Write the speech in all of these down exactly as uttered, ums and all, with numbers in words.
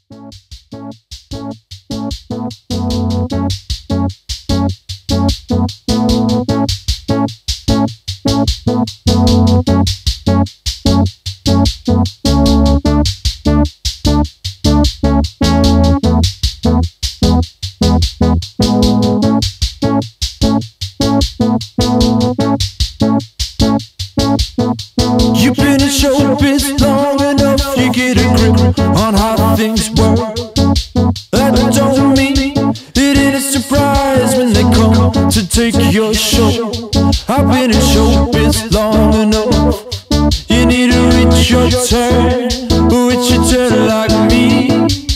You've been in showbiz long enough, you get a grip on how things work. That don't mean it ain't a surprise when they come to take your show. I've been in showbiz long enough, you need to reach your turn, reach your turn like me.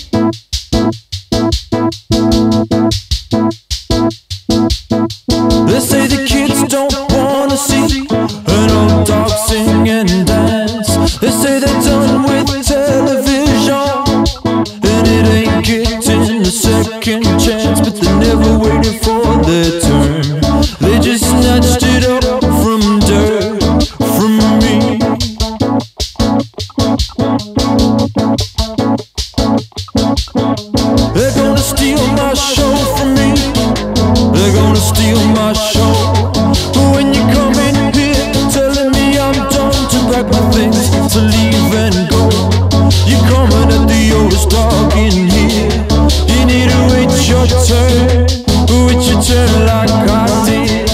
They say the kids don't wanna see an old dog sing and dance. They say they're done with television and it ain't getting a second chance, but they're never waiting for their turn. They just snatched it up from dirt, from me. They're gonna steal my show from me. They're gonna steal my show. But when you come in here telling me I'm done to pack my things, to leave and go, you're coming at the oldest dog in here. You need to wait your turn, wait your turn like I did.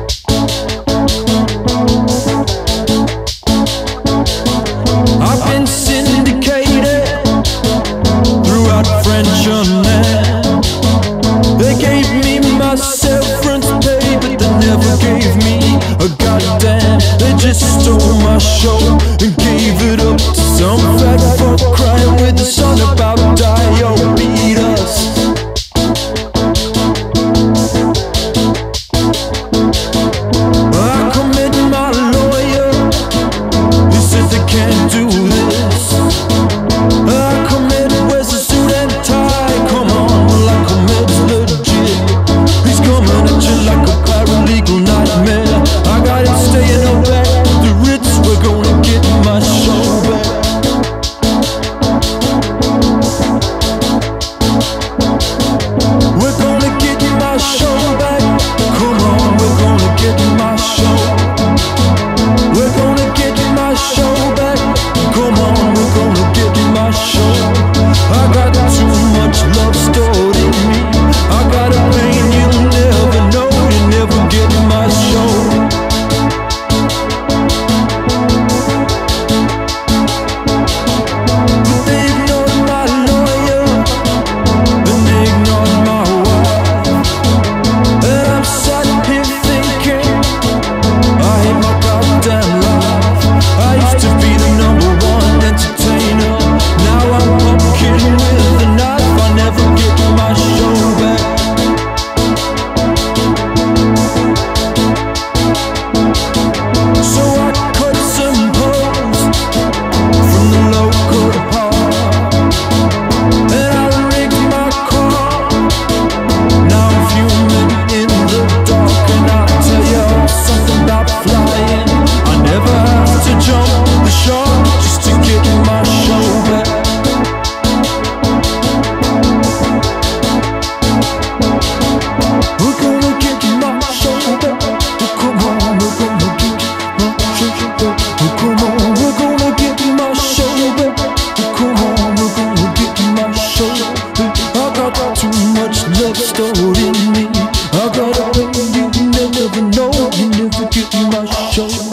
I've been syndicated throughout French unland. They gave me my severance pay, but they never gave me a goddamn. They just stole my show and gave it up to some fat fuck crying with a song about diabetes. I commend my lawyer, he said they can't do this. I commend wears a suit and tie, come on, well I commend legit. He's coming at you like a paralegal nightmare. I got it staying up at the Ritz, we're gonna get my show back. We're gonna get my show back. Come on, we're gonna get my show. We're gonna get my show back. Come on, we're gonna get my show. I got too much love stored in me. I got a pain you'll never know. You never get my show. But they ignored my lawyer and they ignored my wife. And I'm sat here thinking, I hate my goddamn life. I used to be the number one entertainer. Now I'm pumpkin with a knife. I never get my show back. So I cut some posts from the local park and I rigged my car. Now I'm fuming in the dark, and I'll tell you something about flying. I never have to jump the shark just to get my show back. We're gonna get my show back. Oh, come on, we're gonna get my show back. Oh, come on, we're gonna get my show back. Oh, come on, we're gonna get my show back. I got too much love stored in me. I got a pain you never know. You never get my show.